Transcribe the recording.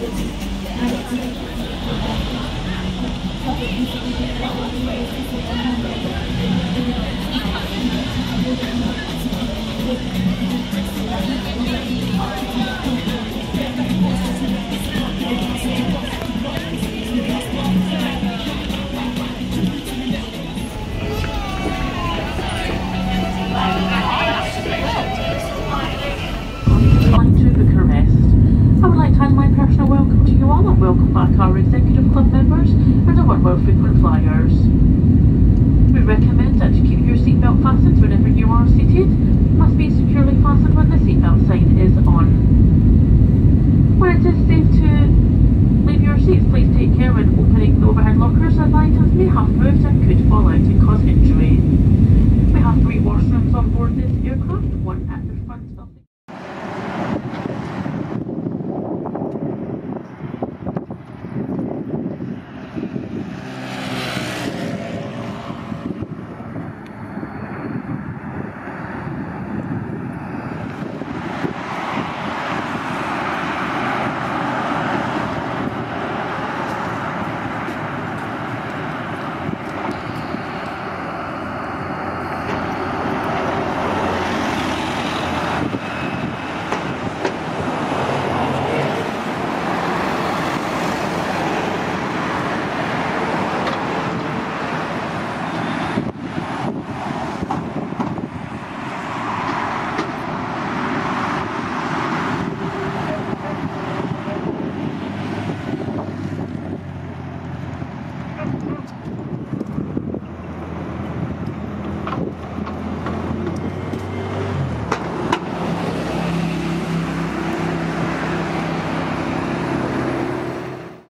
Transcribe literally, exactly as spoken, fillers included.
Welcome back our Executive Club members and our World Frequent Flyers. We recommend that you keep your seatbelt fastened whenever you are seated. It must be securely fastened when the seatbelt sign is on. When it is safe to leave your seats, please take care when opening the overhead lockers as items may have moved and could fall out and cause injury. We have three washrooms on board this aircraft, one at